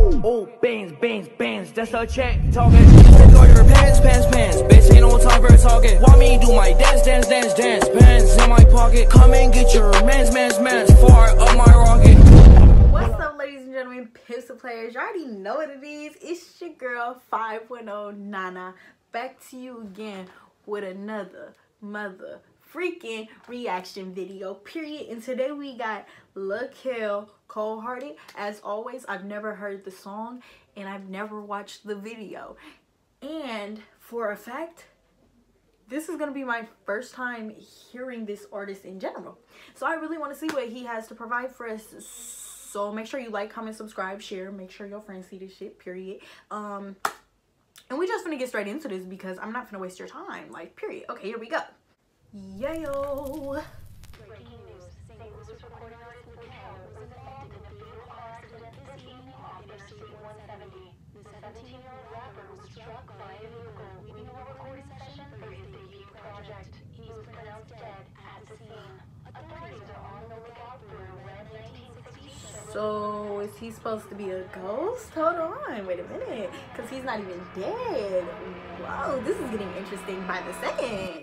Oh, bands, that's a check talking. Take all your pants, bitch, ain't no time for talking. Want me do my dance, bands in my pocket. Come and get your mans, far up my rocket. What's up, ladies and gentlemen, pimps and players? You already know what it is. It's your girl 510 Nana, back to you again with another mother freaking reaction video, period. And today we got Luh Kel, Cold Hearted. As always, I've never heard the song and I've never watched the video, and for a fact this is gonna be my first time hearing this artist in general, so I really want to see what he has to provide for us. So make sure you like, comment, subscribe, share, make sure your friends see this shit, period. And we just gonna get straight into this because I'm not gonna waste your time, like, period. Okay, here we go. Yayo. Breaking news. St. Louis reporter Luh Kel was affected in a fatal car accident this evening off Interstate 170. The 17-year-old rapper was struck by a vehicle leaving a recording session for his debut project. He was pronounced dead at the scene. Authorities are on the lookout for a red 1960s. So is he supposed to be a ghost? Hold on, wait a minute, because he's not even dead. Whoa, this is getting interesting by the second.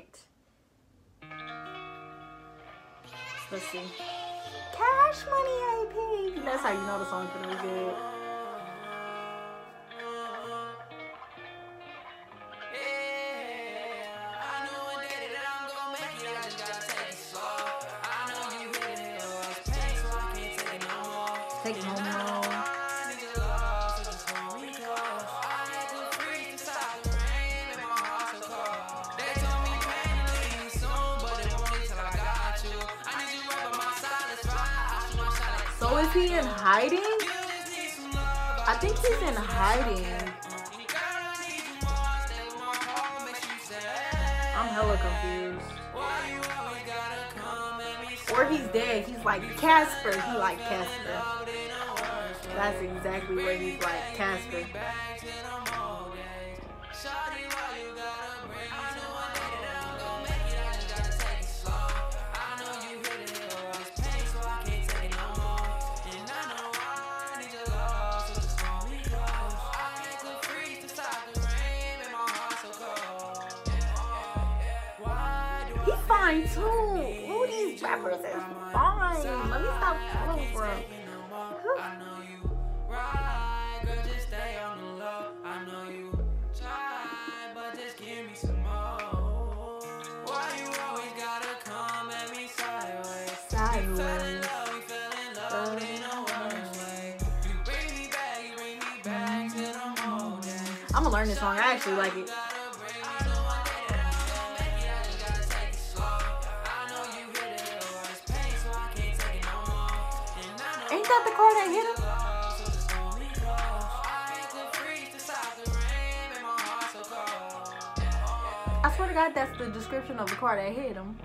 Let's see. Cash Money AP. That's how you know the song's gonna be good. Take it home now. So is he in hiding? I think he's in hiding. I'm hella confused. Or he's dead. He's like Casper. He like Casper. That's exactly where he's like Casper. He's fine too. Ooh, these rappers is fine. Let me stop following for him. I'm gonna learn this song. I actually like it. Ain't that the car that hit him? I swear to God, that's the description of the car that hit him.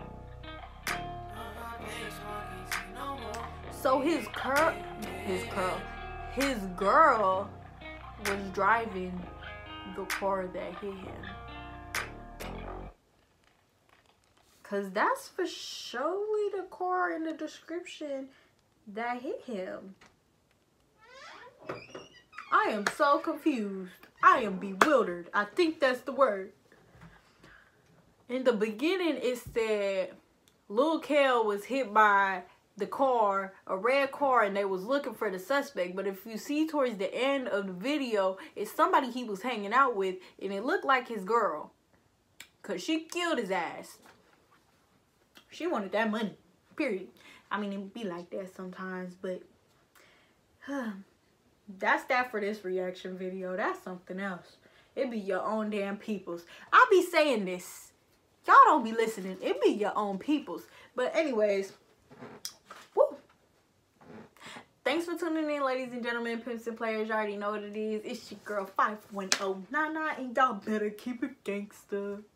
So his girl was driving the car that hit him. Cause that's for surely the car in the description that hit him. I am so confused. I am bewildered. I think that's the word. In the beginning, it said Luh Kel was hit by the car, a red car, and they was looking for the suspect. But if you see towards the end of the video, it's somebody he was hanging out with, and it looked like his girl, cause she killed his ass. She wanted that money, period. I mean, it be like that sometimes, but that's that for this reaction video. That's something else. It be your own damn peoples. I be saying this. Y'all don't be listening. It be your own peoples. But anyways, woo. Thanks for tuning in, ladies and gentlemen, pimps and players. You already know what it is. It's your girl 510 Nana, and y'all better keep it gangster.